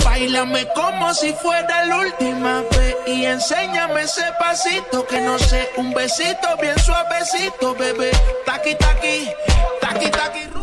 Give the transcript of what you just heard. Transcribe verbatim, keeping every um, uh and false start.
Báilame como si fuera la última vez y enséñame ese pasito que no sé, un besito bien suavecito, bebé. Taqui, taqui, taqui, taqui.